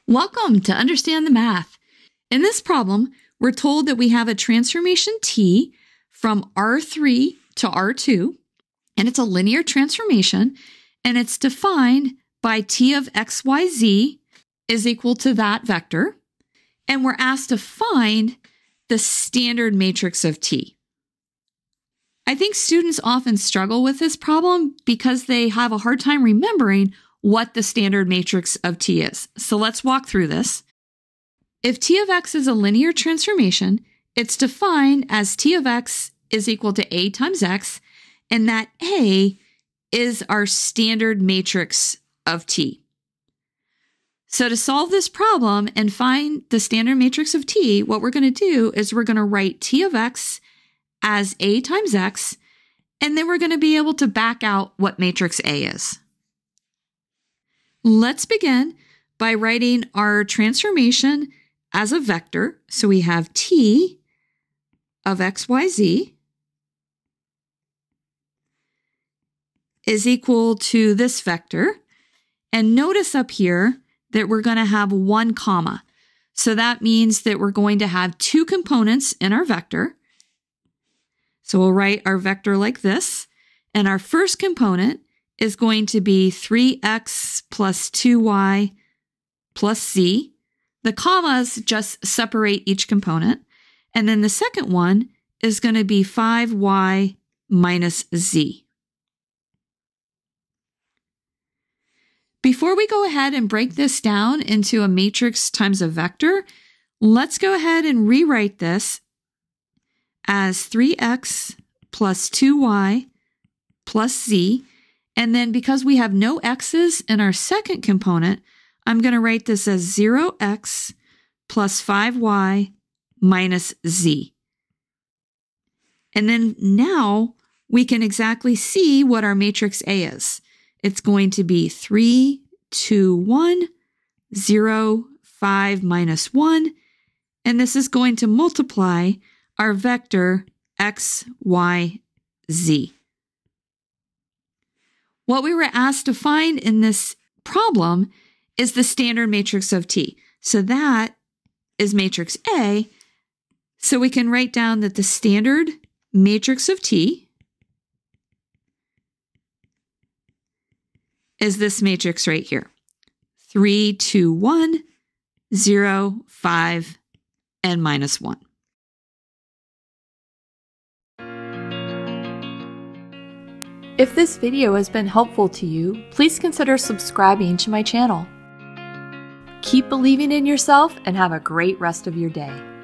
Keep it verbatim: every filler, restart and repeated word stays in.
Welcome to Understand the Math. In this problem, we're told that we have a transformation t from R three to R two, and it's a linear transformation, and it's defined by t of xyz is equal to that vector, and we're asked to find the standard matrix of t. I think students often struggle with this problem because they have a hard time remembering what the standard matrix of t is. So let's walk through this. If t of x is a linear transformation, it's defined as t of x is equal to a times x, and that a is our standard matrix of t. So to solve this problem and find the standard matrix of t, what we're going to do is we're going to write t of x as a times x, and then we're going to be able to back out what matrix A is. Let's begin by writing our transformation as a vector. So we have t of xyz is equal to this vector. And notice up here that we're going to have one comma. So that means that we're going to have two components in our vector. So we'll write our vector like this. And our first component is going to be three x plus two y plus z. The commas just separate each component. And then the second one is going to be five y minus z. Before we go ahead and break this down into a matrix times a vector, let's go ahead and rewrite this as three x plus two y plus z. And then because we have no x's in our second component, I'm going to write this as zero x plus five y minus z. And then now we can exactly see what our matrix A is. It's going to be three, two, one, zero, five minus one. And this is going to multiply our vector x, y, z. What we were asked to find in this problem is the standard matrix of t. So that is matrix A. So we can write down that the standard matrix of t is this matrix right here. three, two, one, zero, five, and minus one. If this video has been helpful to you, please consider subscribing to my channel. Keep believing in yourself and have a great rest of your day.